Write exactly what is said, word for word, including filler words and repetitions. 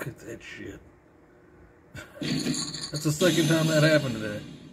at that shit. That's the second time that happened today.